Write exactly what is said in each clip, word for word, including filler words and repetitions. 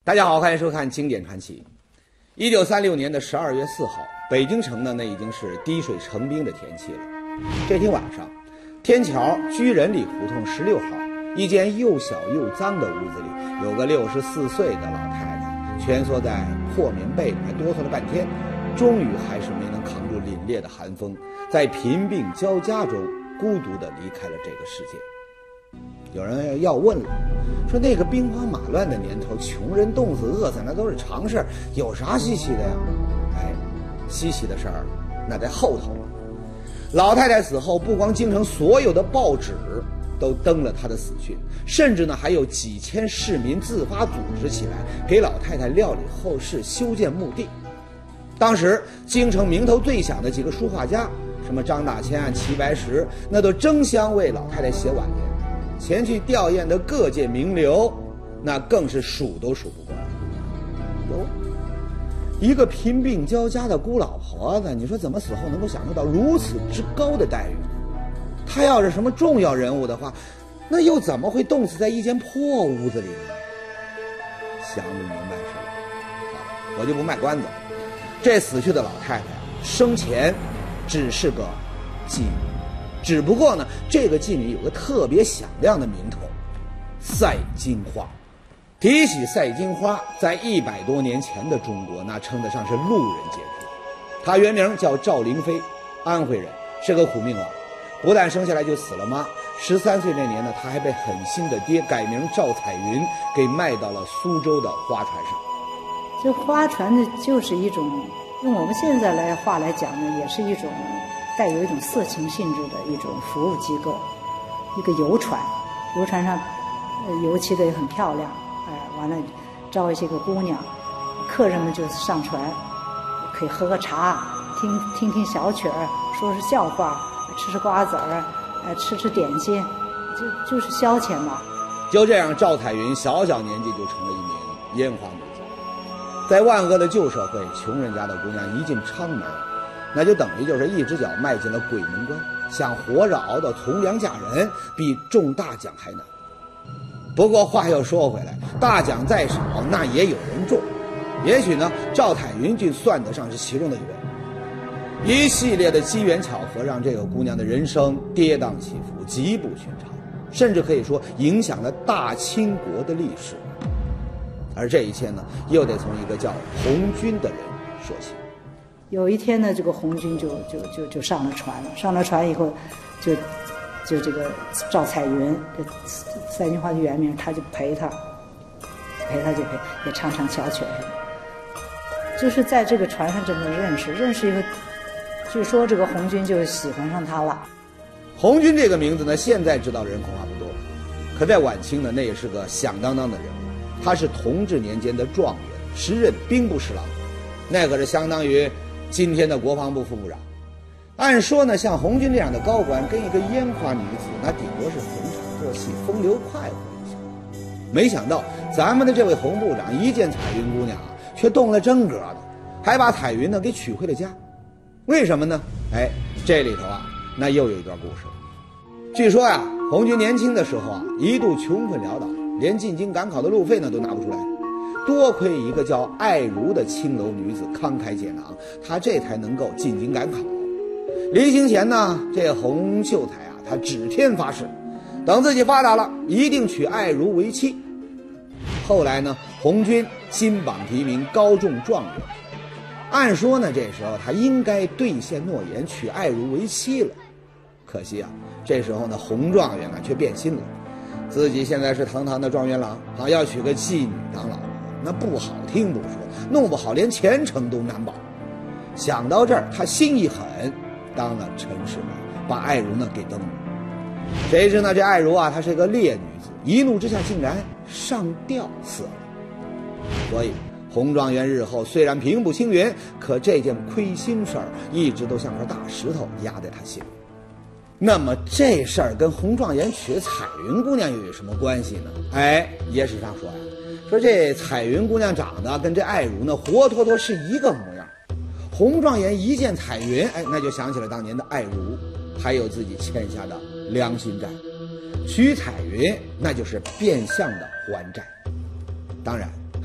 大家好，欢迎收看《经典传奇》。一九三六年的十二月四号，北京城呢，那已经是滴水成冰的天气了。这天晚上，天桥居仁里胡同十六号一间又小又脏的屋子里，有个六十四岁的老太太，蜷缩在破棉被里，还哆嗦了半天，终于还是没能扛住凛冽的寒风，在贫病交加中孤独地离开了这个世界。有人要问了，说那个兵荒马乱的年头，穷人冻死饿死那都是常事，有啥稀奇的呀？哎，稀奇的事儿那在后头了。老太太死后，不光京城所有的报纸都登了她的死讯，甚至呢还有几千市民自发组织起来，给老太太料理后事，修建墓地。当时京城名头最响的几个书画家，什么张大千啊、齐白石，那都争相为老太太写挽联。前去吊唁的各界名流，那更是数都数不过来。哟，一个贫病交加的孤老婆子，你说怎么死后能够享受到如此之高的待遇呢？她要是什么重要人物的话，那又怎么会冻死在一间破屋子里呢？想不明白是吧？好，我就不卖关子了。这死去的老太太啊，生前只是个妓女。只不过呢，这个妓女有个特别响亮的名头——赛金花。提起赛金花，在一百多年前的中国，那称得上是路人皆知。她原名叫赵灵飞，安徽人，是个苦命王。不但生下来就死了妈，十三岁那年呢，她还被狠心的爹改名赵彩云，给卖到了苏州的花船上。 这花船呢，就是一种用我们现在来话来讲呢，也是一种带有一种色情性质的一种服务机构，一个游船，游船上，呃，油漆的也很漂亮，哎，完了招一些个姑娘，客人们就上船，可以喝喝茶，听听听小曲儿，说说笑话，吃吃瓜子儿，呃，吃吃点心，就就是消遣嘛。 就这样，赵彩云小小年纪就成了一名烟花女子。在万恶的旧社会，穷人家的姑娘一进娼门，那就等于就是一只脚迈进了鬼门关，想活着熬到从良嫁人，比中大奖还难。不过话又说回来，大奖再少，那也有人中。也许呢，赵彩云就算得上是其中的一位。一系列的机缘巧合，让这个姑娘的人生跌宕起伏，极不寻常，甚至可以说影响了大清国的历史。而这一切呢，又得从一个叫红军的人说起。 有一天呢，这个红军就就就就上了船了。上了船以后，就就这个赵彩云，这赛金花的原名，他就陪他，陪他就陪，也唱唱小曲什么。就是在这个船上这么认识，认识以后，据说这个红军就喜欢上他了。 红军这个名字呢，现在知道的人恐怕不多，可在晚清呢，那也是个响当当的人物。他是同治年间的状元，时任兵部侍郎，那可是相当于今天的国防部副部长。按说呢，像红军这样的高官跟一个烟花女子，那顶多是逢场作戏，风流快活一下。没想到咱们的这位洪部长一见彩云姑娘啊，却动了真格的，还把彩云呢给娶回了家。为什么呢？哎，这里头啊，那又有一段故事。据说呀、啊，红军年轻的时候啊，一度穷困潦倒，连进京赶考的路费呢都拿不出来。多亏一个叫爱如的青楼女子慷慨解囊，她这才能够进京赶考。临行前呢，这洪秀才啊，他指天发誓，等自己发达了，一定娶爱如为妻。后来呢，红军金榜题名，高中状元。按说呢，这时候他应该兑现诺言，娶爱如为妻了。可惜啊，这时候呢，洪状元呢却变心了，自己现在是堂堂的状元郎啊，要娶个妓女当老婆，那不好听不说，弄不好连前程都难保。想到这儿，他心一狠，当了陈世美，把爱如呢给登了。谁知呢，这爱如啊，她是个烈女子，一怒之下竟然上吊死了。所以洪状元日后虽然平步青云，可这件亏心事儿一直都像块大石头压在他心里。那么这事儿跟洪状元娶彩云姑娘又有什么关系呢？哎，野史上说呀，说这彩云姑娘长得跟这爱如呢活脱脱是一个模样。洪状元一见彩云，哎，那就想起了当年的爱如，还有自己欠下的良心债。娶彩云那就是变相的还债。当然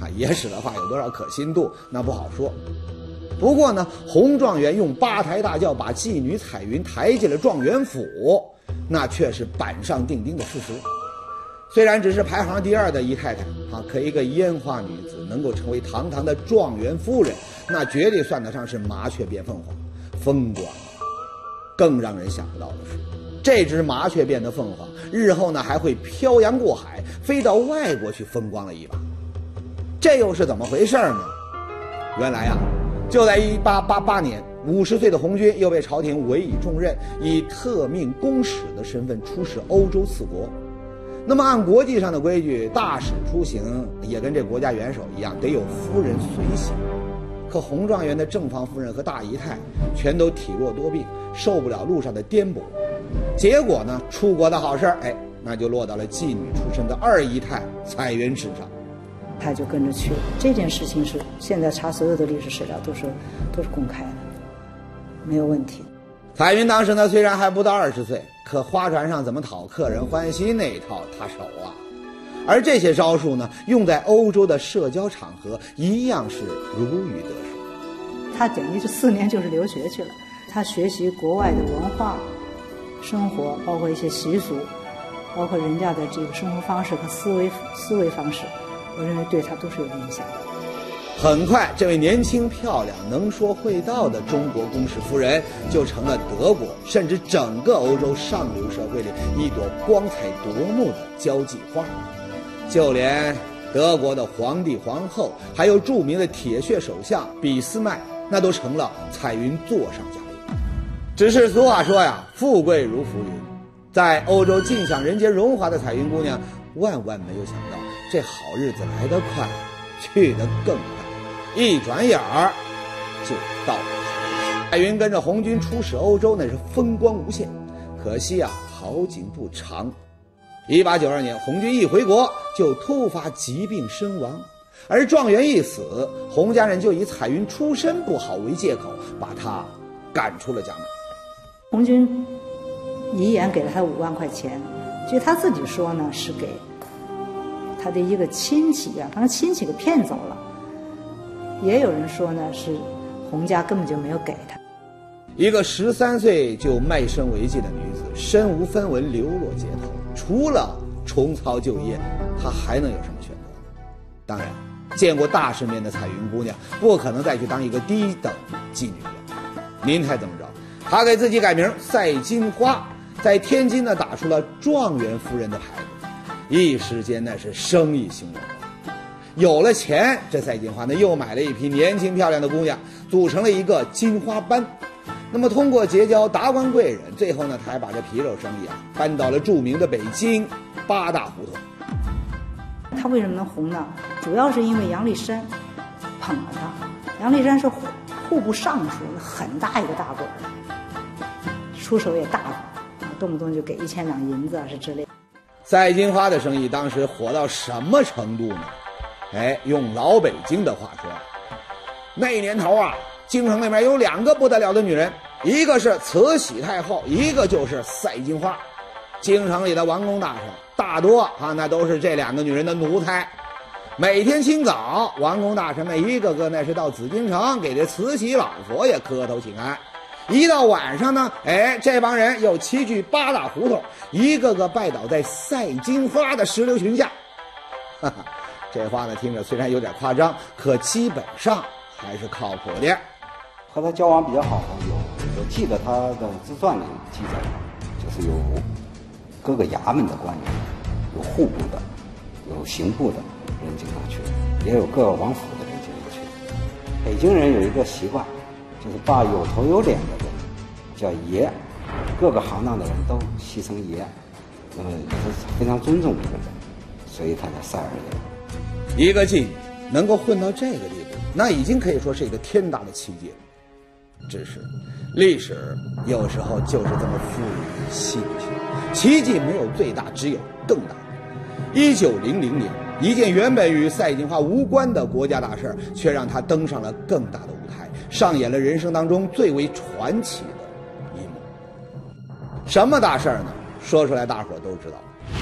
啊，野史的话有多少可信度那不好说。不过呢，洪状元用八抬大轿把妓女彩云抬进了状元府，那却是板上钉钉的事实。虽然只是排行第二的姨太太啊，可一个烟花女子能够成为堂堂的状元夫人，那绝对算得上是麻雀变凤凰，风光啊！更让人想不到的是，这只麻雀变的凤凰，日后呢还会漂洋过海，飞到外国去风光了一把。这又是怎么回事呢？原来啊，就在一八八八年，五十岁的洪军又被朝廷委以重任，以特命公使的身份出使欧洲四国。那么按国际上的规矩，大使出行也跟这国家元首一样，得有夫人随行。可洪状元的正房夫人和大姨太全都体弱多病，受不了路上的颠簸。结果呢，出国的好事哎，那就落到了妓女出身的二姨太彩云身上。 他就跟着去了。这件事情是现在查所有的历史史料都是都是公开的，没有问题。 彩云当时呢，虽然还不到二十岁，可花船上怎么讨客人欢心那一套他熟啊。而这些招数呢，用在欧洲的社交场合一样是如鱼得水。 他等于这四年就是留学去了，他学习国外的文化、生活，包括一些习俗，包括人家的这个生活方式和思维思维方式，我认为对他都是有影响的。 很快，这位年轻漂亮、能说会道的中国公使夫人就成了德国甚至整个欧洲上流社会里一朵光彩夺目的交际花。就连德国的皇帝、皇后，还有著名的铁血首相俾斯麦，那都成了彩云座上嘉宾。只是俗话说呀，富贵如浮云，在欧洲尽享人间荣华的彩云姑娘，万万没有想到，这好日子来得快，去得更快。一转眼儿就到了。彩云跟着洪军出使欧洲，那是风光无限。可惜啊，好景不长。一八九二年，洪军一回国就突发疾病身亡，而状元一死，洪家人就以彩云出身不好为借口，把他赶出了家门。 洪军遗言给了他五万块钱，据他自己说呢，是给他的一个亲戚啊，把他亲戚给骗走了。也有人说呢，是洪家根本就没有给他。 一个十三岁就卖身为妓的女子，身无分文，流落街头，除了重操旧业，她还能有什么选择？当然，见过大世面的彩云姑娘不可能再去当一个低等妓女了。您猜怎么着？她给自己改名赛金花，在天津呢打出了状元夫人的牌子，一时间那是生意兴隆。有了钱，这赛金花呢又买了一批年轻漂亮的姑娘，组成了一个金花班。那么通过结交达官贵人，最后呢他还把这皮肉生意啊搬到了著名的北京八大胡同。 他为什么能红呢？主要是因为杨丽珊捧了他。杨丽珊是户户部尚书，很大一个大官，出手也大方，动不动就给一千两银子啊是之类的。 赛金花的生意当时火到什么程度呢？哎，用老北京的话说，那年头啊，京城那边有两个不得了的女人，一个是慈禧太后，一个就是赛金花。京城里的王公大臣大多啊，那都是这两个女人的奴才。每天清早，王公大臣们一个个那是到紫禁城给这慈禧老佛爷磕头请安。一到晚上呢，哎，这帮人又齐聚八大胡同，一个个拜倒在赛金花的石榴裙下。哈哈，这话呢听着虽然有点夸张，可基本上还是靠谱的。 和他交往比较好的有，我记得他的自传里记载，就是有各个衙门的官员，有户部的，有刑部的人经常去，也有各个王府的人经常去。北京人有一个习惯，就是把有头有脸的人叫爷，各个行当的人都戏称爷，那么也是非常尊重一个人，所以他叫赛二爷。 一个妓女能够混到这个地步，那已经可以说是一个天大的奇迹了。只是历史有时候就是这么赋予戏剧性，奇迹没有最大，只有更大。一九零零年，一件原本与赛金花无关的国家大事，却让她登上了更大的舞台，上演了人生当中最为传奇的一幕。什么大事呢？说出来大伙都知道。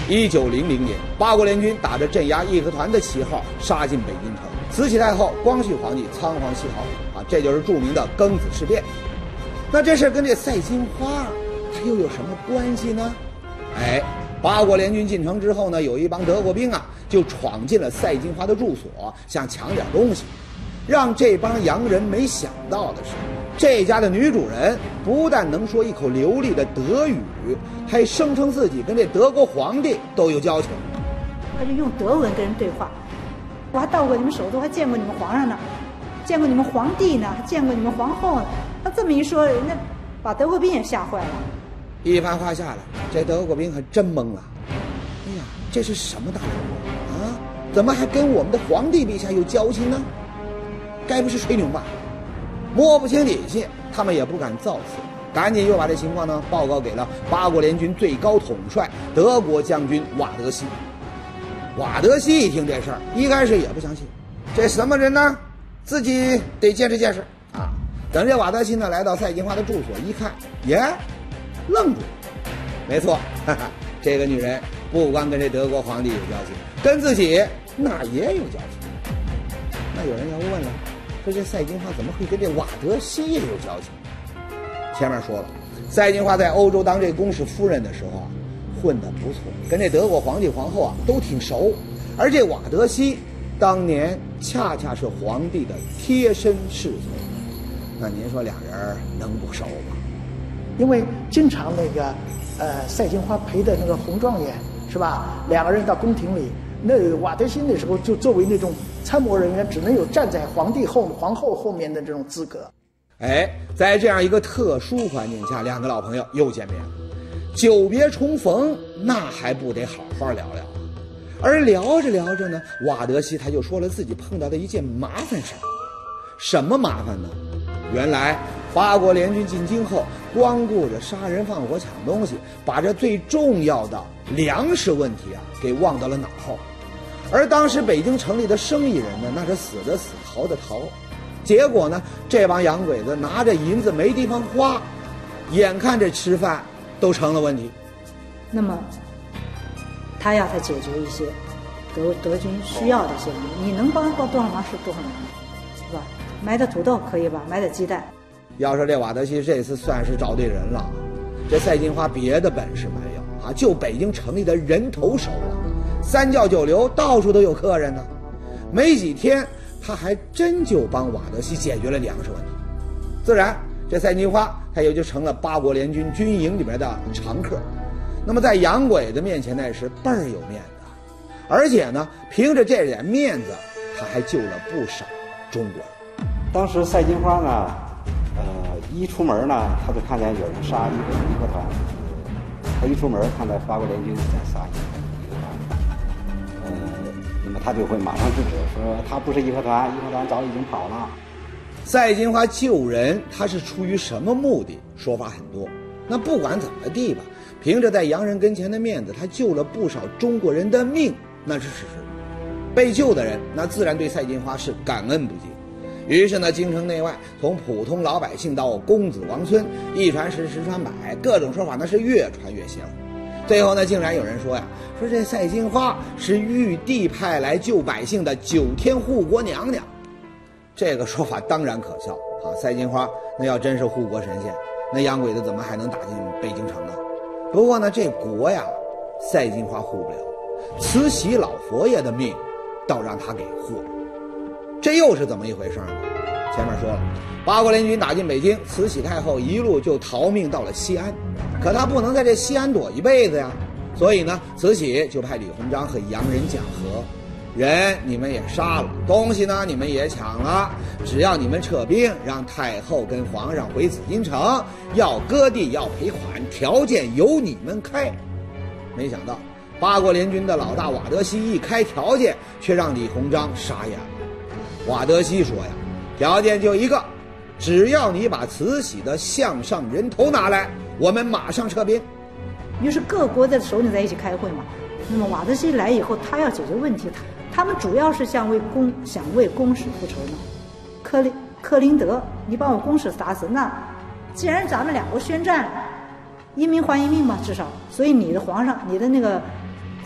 一九零零年，八国联军打着镇压义和团的旗号杀进北京城，慈禧太后、光绪皇帝仓皇西逃啊，这就是著名的庚子事变。那这事跟这赛金花它又有什么关系呢？哎，八国联军进城之后呢，有一帮德国兵啊，就闯进了赛金花的住所，想抢点东西。让这帮洋人没想到的是，这家的女主人不但能说一口流利的德语，还声称自己跟这德国皇帝都有交情。 他就用德文跟人对话，我还到过你们首都，还见过你们皇上呢，见过你们皇帝呢，还见过你们皇后呢。他这么一说，人家把德国兵也吓坏了。 一番话下来，这德国兵还真懵了。哎呀，这是什么大人物啊？怎么还跟我们的皇帝陛下有交情呢？该不是吹牛吧？摸不清底细，他们也不敢造次，赶紧又把这情况呢报告给了八国联军最高统帅德国将军瓦德西。瓦德西一听这事儿，一开始也不相信，这什么人呢？自己得见识见识啊！等这瓦德西呢来到赛金花的住所一看，耶，愣住了。没错，哈哈，这个女人不光跟这德国皇帝有交情，跟自己那也有交情。那有人要问了，说这赛金花怎么会跟这瓦德西也有交情？前面说了，赛金花在欧洲当这公使夫人的时候啊，混得不错，跟这德国皇帝皇后啊都挺熟。而这瓦德西当年恰恰是皇帝的贴身侍从，那您说俩人能不熟吗？ 因为经常那个呃赛金花陪的那个红状元是吧，两个人到宫廷里，那瓦德西那时候就作为那种参谋人员，只能有站在皇帝后皇后后面的这种资格。 哎，在这样一个特殊环境下，两个老朋友又见面了，久别重逢，那还不得好好聊聊啊？而聊着聊着呢，瓦德西他就说了自己碰到的一件麻烦事儿。什么麻烦呢？原来八国联军进京后，光顾着杀人放火抢东西，把这最重要的粮食问题啊给忘到了脑后。而当时北京城里的生意人呢，那是死的死，逃的逃。结果呢，这帮洋鬼子拿着银子没地方花，眼看着吃饭都成了问题。 那么他要他解决一些德德军需要的一些东西，你能帮帮多少忙是多少忙，是吧？买点土豆可以吧？买点鸡蛋。 要说这瓦德西这次算是找对人了，这赛金花别的本事没有啊，就北京城里的人头熟啊，三教九流到处都有客人呢。没几天，他还真就帮瓦德西解决了粮食问题。自然，这赛金花他也就成了八国联军军营里边的常客。那么在洋鬼子面前那是倍儿有面子，而且呢，凭着这点面子，他还救了不少中国人。 当时赛金花呢，呃，一出门呢，他就看见有人杀一个义和团，他一出门看到八国联军在杀义和团，呃，那么他就会马上制止，说他不是义和团，义和团早已经跑了。 赛金花救人，他是出于什么目的？说法很多。那不管怎么地吧，凭着在洋人跟前的面子，他救了不少中国人的命，那是事实。被救的人，那自然对赛金花是感恩不尽。于是呢，京城内外，从普通老百姓到公子王孙，一传十，十传百，各种说法那是越传越邪乎。最后呢，竟然有人说呀，说这赛金花是玉帝派来救百姓的九天护国娘娘。这个说法当然可笑啊！赛金花那要真是护国神仙，那洋鬼子怎么还能打进北京城啊？不过呢，这国呀，赛金花护不了，慈禧老佛爷的命倒让他给护了。这又是怎么一回事呢？前面说了，八国联军打进北京，慈禧太后一路就逃命到了西安，可她不能在这西安躲一辈子呀，所以呢，慈禧就派李鸿章和洋人讲和，人你们也杀了，东西呢你们也抢了，只要你们撤兵，让太后跟皇上回紫禁城，要割地要赔款，条件由你们开。没想到八国联军的老大瓦德西一开条件，却让李鸿章傻眼了。瓦德西说呀，条件就一个，只要你把慈禧的项上人头拿来，我们马上撤兵。 于是各国的首领在一起开会嘛。那么瓦德西来以后，他要解决问题，他他们主要是想为公想为公使复仇呢。克林克林德，你把我公使打死，那既然咱们两国宣战，一命换一命嘛，至少，所以你的皇上，你的那个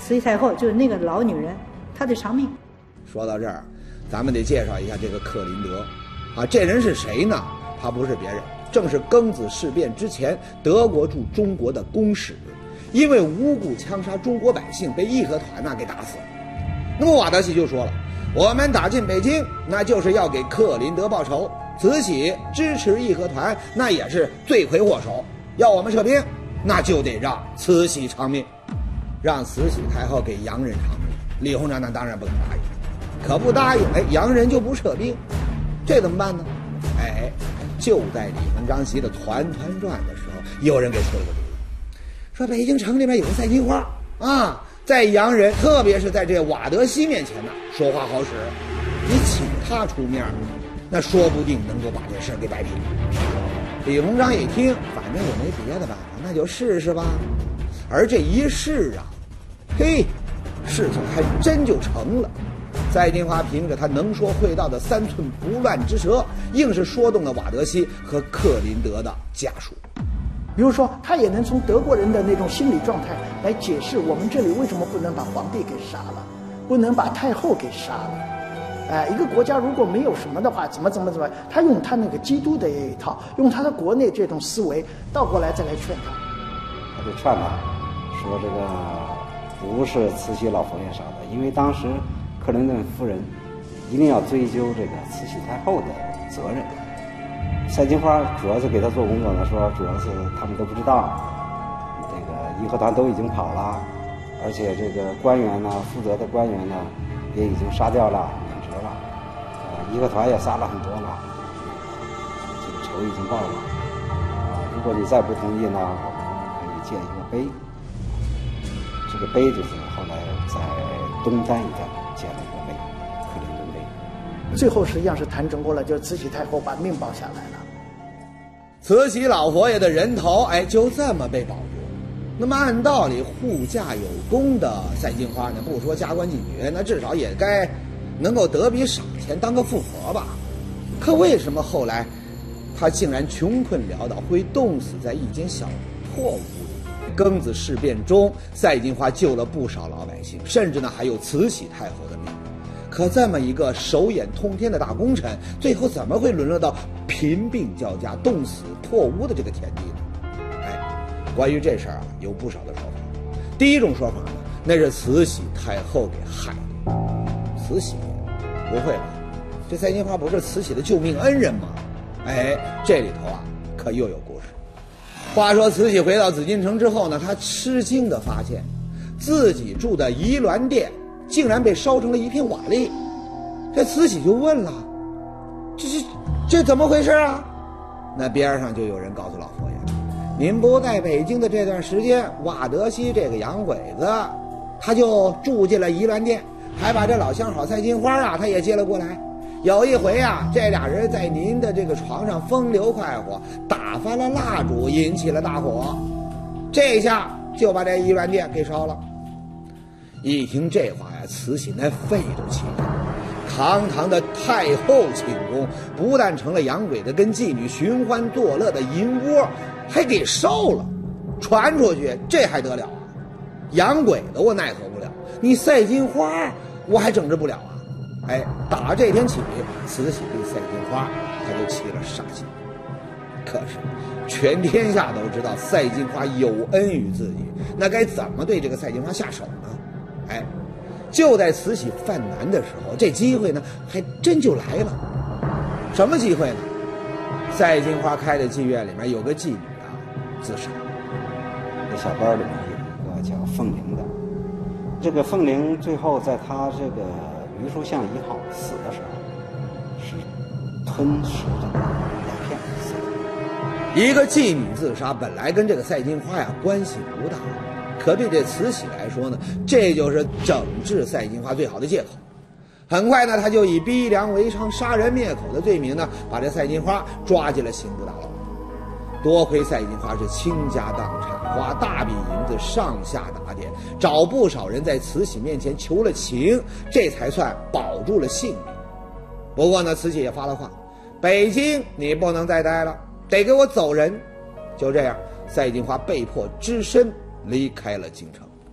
慈禧太后就是那个老女人，她得偿命。 说到这儿，咱们得介绍一下这个克林德，啊，这人是谁呢？他不是别人，正是庚子事变之前德国驻中国的公使，因为无故枪杀中国百姓，被义和团呐给打死了。那么瓦德西就说了，我们打进北京，那就是要给克林德报仇。慈禧支持义和团，那也是罪魁祸首。要我们撤兵，那就得让慈禧偿命，让慈禧太后给洋人偿命。李鸿章那当然不肯答应，可不答应，哎，洋人就不撤兵，这怎么办呢？哎，就在李鸿章急得团团转的时候，有人给出了个主意，说北京城里面有个赛金花啊，在洋人，特别是在这瓦德西面前呢，说话好使，你请他出面，那说不定能够把这事儿给摆平。李鸿章一听，反正也没别的办法，那就试试吧。而这一试啊，嘿，事情还真就成了。赛金花凭着他能说会道的三寸不烂之舌，硬是说动了瓦德西和克林德的家属。 比如说，他也能从德国人的那种心理状态来解释我们这里为什么不能把皇帝给杀了，不能把太后给杀了。哎，一个国家如果没有什么的话，怎么怎么怎么，他用他那个基督的一套，用他的国内这种思维倒过来再来劝他。 他就劝他说，这个不是慈禧老佛爷杀的，因为当时克林顿夫人一定要追究这个慈禧太后的责任。赛金花主要是给他做工作呢，说主要是他们都不知道，这个义和团都已经跑了，而且这个官员呢，负责的官员呢也已经杀掉了，免职了，呃，义和团也杀了很多了，这个仇已经报了。啊，如果你再不同意呢，我们可以建一个碑。这个碑就是后来在东单一带建了一个碑，克林顿碑。 最后实际上是谈成功了，就是慈禧太后把命保下来了。 慈禧老佛爷的人头，哎，就这么被保住。那么按道理，护驾有功的赛金花呢，不说加官进爵，那至少也该能够得笔赏钱，当个富婆吧。可为什么后来她竟然穷困潦倒，会冻死在一间小破屋里？庚子事变中，赛金花救了不少老百姓，甚至呢还有慈禧太后的命。可这么一个手眼通天的大功臣，最后怎么会沦落到贫病交加、冻死破屋的这个田地呢？哎，关于这事儿啊，有不少的说法。第一种说法呢，那是慈禧太后给害的。慈禧？不会吧？这赛金花不是慈禧的救命恩人吗？哎，这里头啊，可又有故事。话说慈禧回到紫禁城之后呢，她吃惊地发现，自己住的怡鸾殿竟然被烧成了一片瓦砾。这慈禧就问了，这这这怎么回事啊？那边上就有人告诉老佛爷，您不在北京的这段时间，瓦德西这个洋鬼子他就住进了怡鸾殿，还把这老相好赛金花啊他也接了过来。有一回啊，这俩人在您的这个床上风流快活，打翻了蜡烛，引起了大火，这下就把这怡鸾殿给烧了。一听这话呀，慈禧那肺都气了。堂堂的太后寝宫，不但成了洋鬼子跟妓女寻欢作乐的淫窝，还给烧了。传出去这还得了啊？洋鬼子我奈何不了，你赛金花我还整治不了啊？哎，打这天起，慈禧对赛金花他就起了杀心。可是全天下都知道赛金花有恩于自己，那该怎么对这个赛金花下手呢？哎，就在慈禧犯难的时候，这机会呢还真就来了。什么机会呢？赛金花开的妓院里面有个妓女啊自杀， 这小班里面有一个叫凤玲的，这个凤玲最后在她这个榆树巷一号死的时候是吞食这个鸦片死的。 一个妓女自杀本来跟这个赛金花呀关系不大，可对这慈禧来说呢，这就是整治赛金花最好的借口。很快呢，他就以逼良为娼、杀人灭口的罪名呢，把这赛金花抓进了刑部大牢。多亏赛金花是倾家荡产，花大笔银子上下打点，找不少人在慈禧面前求了情，这才算保住了性命。不过呢，慈禧也发了话，北京你不能再待了，得给我走人。就这样，赛金花被迫只身离开了京城。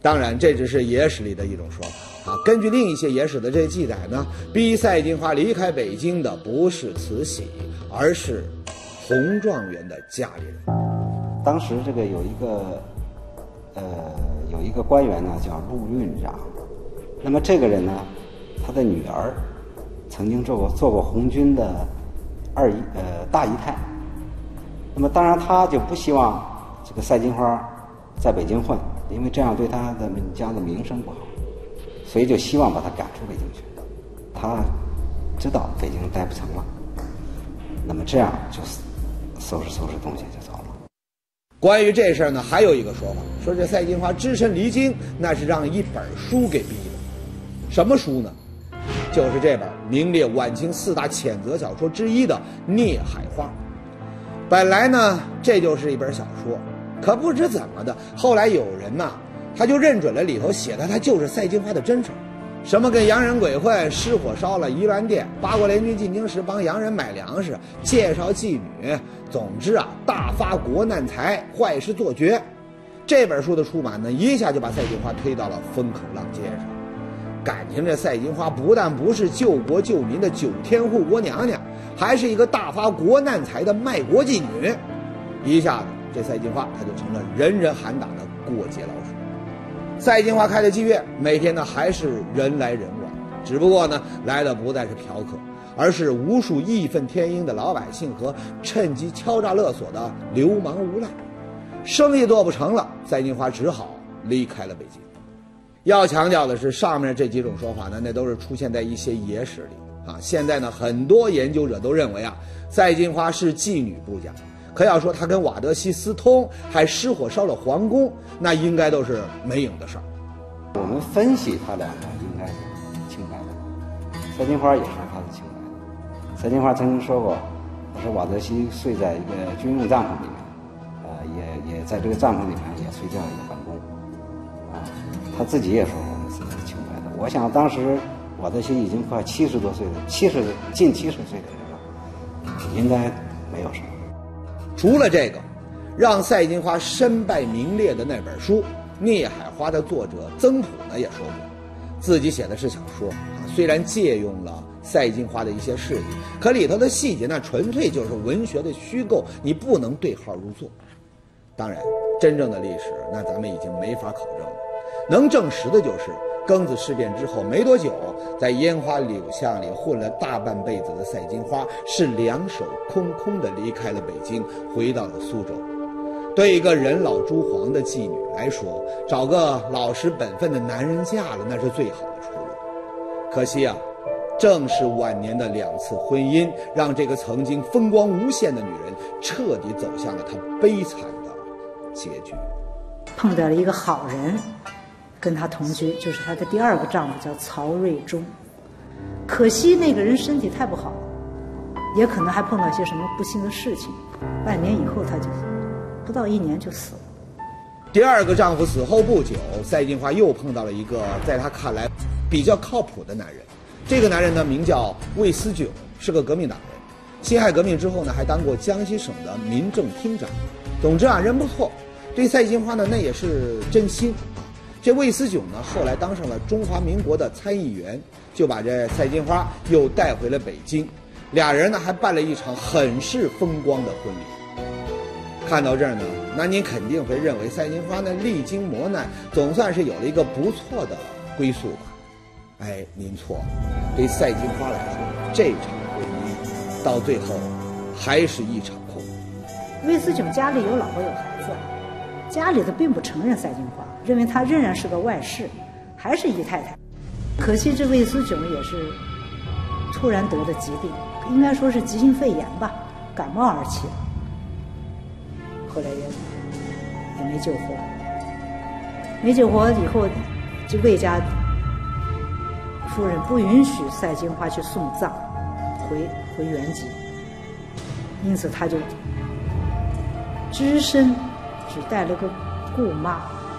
当然，这只是野史里的一种说法啊。根据另一些野史的这记载呢，逼赛金花离开北京的不是慈禧，而是洪状元的家里人。 当时这个有一个，呃，有一个官员呢叫陆运长，那么这个人呢，他的女儿曾经做过做过红军的二姨呃大姨太，那么当然他就不希望这个赛金花在北京混，因为这样对他的家的名声不好，所以就希望把他赶出北京去。他知道北京待不成了，那么这样就收拾收拾东西就走了。 关于这事儿呢，还有一个说法，说这赛金花只身离京，那是让一本书给逼的。什么书呢？就是这本名列晚清四大谴责小说之一的《孽海花》。本来呢，这就是一本小说，可不知怎么的，后来有人呐，他就认准了里头写的，他就是赛金花的真事儿。什么跟洋人鬼混，失火烧了宜兰店，八国联军进京时帮洋人买粮食，介绍妓女，总之啊，大发国难财，坏事做绝。这本书的出版呢，一下就把赛金花推到了风口浪尖上。感情这赛金花不但不是救国救民的九天护国娘娘，还是一个大发国难财的卖国妓女。一下子，这赛金花她就成了人人喊打的过街老鼠。赛金花开的妓院，每天呢还是人来人往，只不过呢来的不再是嫖客，而是无数义愤填膺的老百姓和趁机敲诈勒索的流氓无赖。生意做不成了，赛金花只好离开了北京。要强调的是，上面这几种说法呢，那都是出现在一些野史里啊。现在呢，很多研究者都认为啊，赛金花是妓女不假。可要说他跟瓦德西私通，还失火烧了皇宫，那应该都是没影的事儿。 我们分析他两个应该是清白的，赛金花也说他是清白的。赛金花曾经说过，他说瓦德西睡在一个军用帐篷里面，呃，也也在这个帐篷里面也睡觉也办公，啊，他自己也说过自己是清白的。我想当时瓦德西已经快七十多岁了，七十近七十岁的人了，应该没有什么。 除了这个，让赛金花身败名裂的那本书《孽海花》的作者曾朴呢也说过，自己写的是小说啊，虽然借用了赛金花的一些事迹，可里头的细节那纯粹就是文学的虚构，你不能对号入座。当然，真正的历史那咱们已经没法考证了，能证实的就是庚子事变之后没多久，在烟花柳巷里混了大半辈子的赛金花是两手空空的离开了北京，回到了苏州。对一个人老珠黄的妓女来说，找个老实本分的男人嫁了，那是最好的出路。可惜啊，正是晚年的两次婚姻，让这个曾经风光无限的女人彻底走向了她悲惨的结局。 碰到了一个好人，跟他同居，就是他的第二个丈夫，叫曹瑞忠。可惜那个人身体太不好，也可能还碰到一些什么不幸的事情，半年以后他就不到一年就死了。 第二个丈夫死后不久，赛金花又碰到了一个在她看来比较靠谱的男人。这个男人呢名叫魏思炯，是个革命党人。辛亥革命之后呢，还当过江西省的民政厅长。总之啊，人不错。对赛金花呢，那也是真心。这魏思炯呢，后来当上了中华民国的参议员，就把这赛金花又带回了北京。俩人呢还办了一场很是风光的婚礼。看到这儿呢，那您肯定会认为赛金花呢历经磨难，总算是有了一个不错的归宿吧？哎，您错了。对赛金花来说，这场婚姻到最后还是一场空。 魏思炯家里有老婆有孩子，家里头并不承认赛金花，认为她仍然是个外室，还是姨太太。可惜这魏思炯也是突然得的疾病，应该说是急性肺炎吧，感冒而起，后来也也没救活。没救活以后，这魏家夫人不允许赛金花去送葬，回回原籍，因此他就只身只带了个姑妈，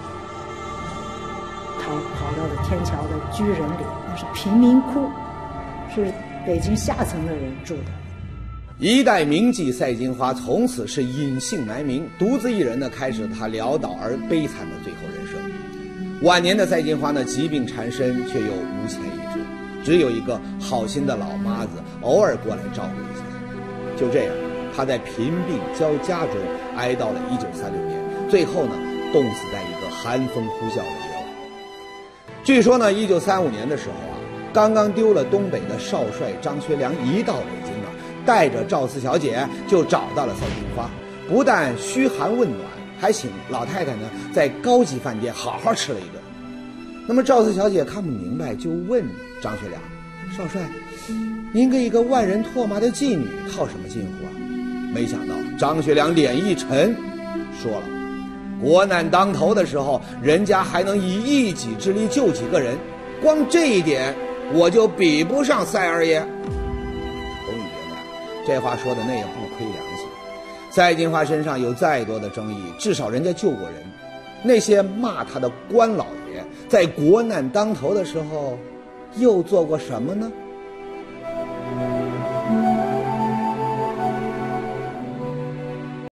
逃跑到了天桥的居人里，那是贫民窟，是北京下层的人住的。 一代名妓赛金花从此是隐姓埋名，独自一人呢，开始她潦倒而悲惨的最后人生。 晚年的赛金花呢，疾病缠身，却又无钱医治，只有一个好心的老妈子偶尔过来照顾一下。就这样，她在贫病交加中挨到了一九三六年，最后呢，冻死在一个寒风呼啸的夜晚。据说呢，一九三五年的时候啊，刚刚丢了东北的少帅张学良一到北京啊，带着赵四小姐就找到了赛金花，不但嘘寒问暖，还请老太太呢在高级饭店好好吃了一顿。那么赵四小姐看不明白，就问张学良：“少帅，您跟一个万人唾骂的妓女套什么近乎啊？”没想到张学良脸一沉，说了：“国难当头的时候，人家还能以一己之力救几个人，光这一点我就比不上赛二爷。”红宇觉得这话说的那也不亏良心。赛金花身上有再多的争议，至少人家救过人。那些骂他的官老爷，在国难当头的时候，又做过什么呢？